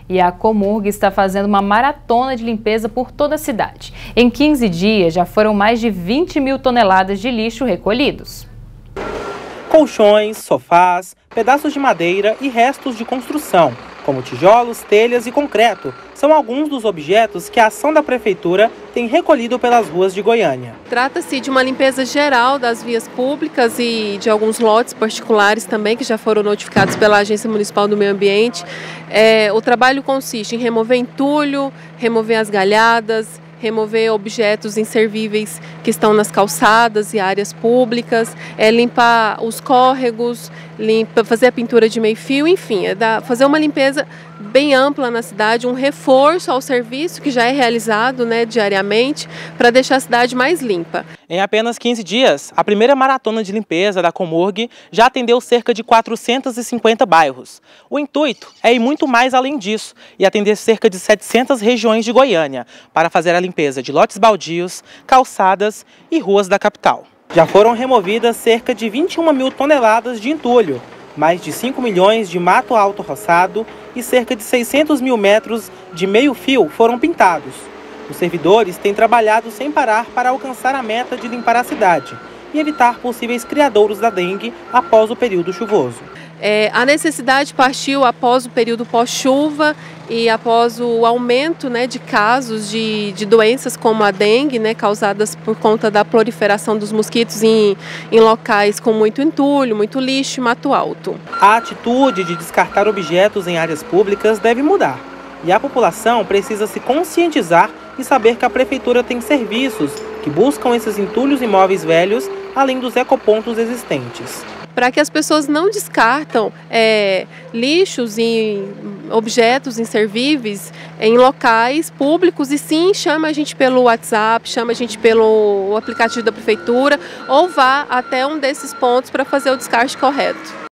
E a Comurg está fazendo uma maratona de limpeza por toda a cidade. Em 15 dias, já foram mais de 20 mil toneladas de lixo recolhidos. Colchões, sofás, pedaços de madeira e restos de construção, como tijolos, telhas e concreto, são alguns dos objetos que a ação da Prefeitura tem recolhido pelas ruas de Goiânia. Trata-se de uma limpeza geral das vias públicas e de alguns lotes particulares também, que já foram notificados pela Agência Municipal do Meio Ambiente. O trabalho consiste em remover entulho, remover as galhadas, remover objetos inservíveis que estão nas calçadas e áreas públicas, limpar os córregos, fazer a pintura de meio-fio, enfim, fazer uma limpeza bem ampla na cidade, um reforço ao serviço que já é realizado, diariamente, para deixar a cidade mais limpa. Em apenas 15 dias, a primeira maratona de limpeza da Comurg já atendeu cerca de 450 bairros. O intuito é ir muito mais além disso e atender cerca de 700 regiões de Goiânia para fazer a limpeza de lotes baldios, calçadas e ruas da capital. Já foram removidas cerca de 21 mil toneladas de entulho, mais de 5 milhões de mato alto roçado e cerca de 600 mil metros de meio-fio foram pintados. Os servidores têm trabalhado sem parar para alcançar a meta de limpar a cidade e evitar possíveis criadouros da dengue após o período chuvoso. A necessidade partiu após o período pós-chuva e após o aumento de casos de doenças como a dengue, causadas por conta da proliferação dos mosquitos em locais com muito entulho, muito lixo e mato alto. A atitude de descartar objetos em áreas públicas deve mudar e a população precisa se conscientizar e saber que a Prefeitura tem serviços que buscam esses entulhos e móveis velhos, além dos ecopontos existentes. Para que as pessoas não descartam lixos e objetos inservíveis em locais públicos e sim chama a gente pelo WhatsApp, chama a gente pelo aplicativo da Prefeitura ou vá até um desses pontos para fazer o descarte correto.